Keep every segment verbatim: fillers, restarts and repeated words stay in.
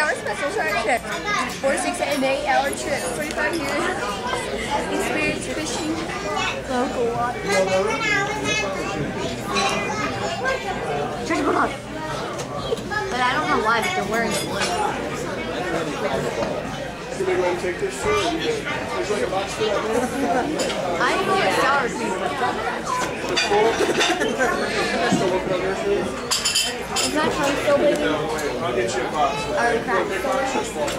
hour special charter trip. Four, six, and eight hour trip. forty-five years. Experience fishing. Local water. Church bulldog. But I don't know why, but they're wearing blue. Should we go and take this too? There's like a box for that. I know a sour cream. It's full. Still working on yours, dude? Is that one still big? No, wait. I'll get you a box. Or crack? Big box or small?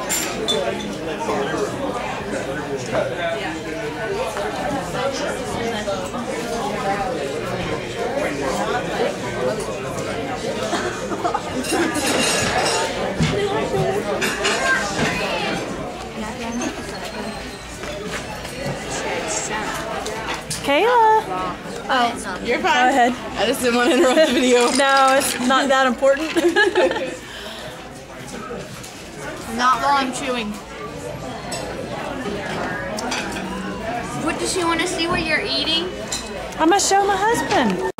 Kayla! Oh, You're fine. Go ahead. I just didn't want to interrupt the video. No, it's not that important. not while I'm chewing. What does she want to see what you're eating? I'm gonna show my husband.